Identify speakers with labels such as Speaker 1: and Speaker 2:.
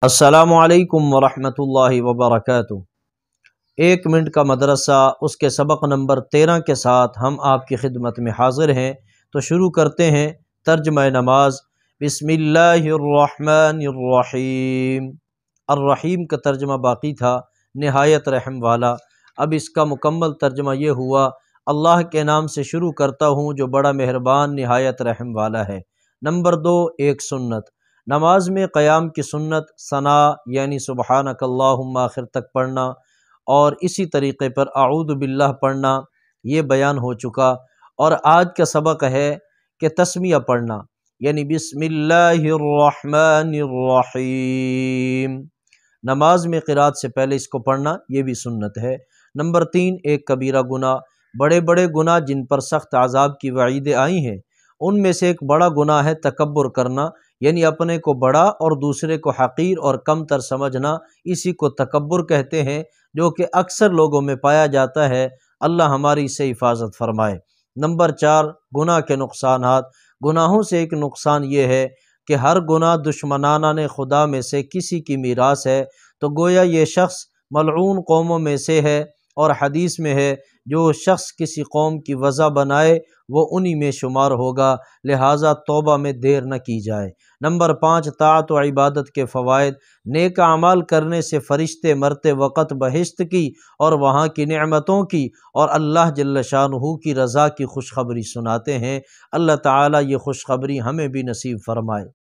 Speaker 1: السلام علیکم ورحمۃ اللہ وبرکاتہ۔ 1 منٹ کا مدرسہ اس کے سبق نمبر 13 کے ساتھ ہم آپ کی خدمت میں حاضر ہیں۔ تو شروع کرتے ہیں ترجمہ نماز۔ بسم اللہ الرحمن الرحیم۔ الرحیم کا ترجمہ باقی تھا، نہایت رحم والا۔ اب اس کا مکمل ترجمہ یہ ہوا، اللہ کے نام سے شروع کرتا ہوں جو بڑا مہربان نہایت رحم والا ہے۔ نمبر 2، ایک سنت۔ نماز میں قیام کی سنت ثنا یعنی سبحانک اللہم آخر تک پڑھنا، اور اسی طریقے پر اعوذ باللہ پڑھنا یہ بیان ہو چکا۔ اور آج کا سبق ہے کہ تسمیہ پڑھنا یعنی بسم اللہ الرحمن الرحیم۔ نماز میں قرات سے پہلے اس کو پڑھنا یہ بھی سنت ہے۔ نمبر 3، ایک کبیرہ گناہ۔ بڑے بڑے گناہ جن پر سخت عذاب کی وعیدیں آئی ہیں، ان میں سے ایک بڑا گناہ ہے تکبر کرنا، یعنی اپنے کو بڑا اور دوسرے کو حقیر اور کم تر سمجھنا، اسی کو تکبر کہتے ہیں، جو کہ اکثر لوگوں میں پایا جاتا ہے۔ اللہ ہماری سے حفاظت فرمائے۔ نمبر 4، گناہ کے نقصانات۔ گناہوں سے ایک نقصان یہ ہے کہ ہر گناہ دشمنانہ خدا میں سے کسی کی میراث ہے، تو گویا یہ شخص ملعون قوموں میں سے ہے، اور حدیث میں ہے جو شخص کسی قوم کی وضع بنائے وہ انہی میں شمار ہوگا، لہٰذا توبہ میں دیر نہ کی جائے۔ نمبر 5، طاعت و عبادت کے فوائد۔ نیک اعمال کرنے سے فرشتے مرتے وقت بہشت کی اور وہاں کی نعمتوں کی اور اللہ جل شانہ کی رضا کی خوشخبری سناتے ہیں۔ اللہ تعالیٰ یہ خوشخبری ہمیں بھی نصیب فرمائے۔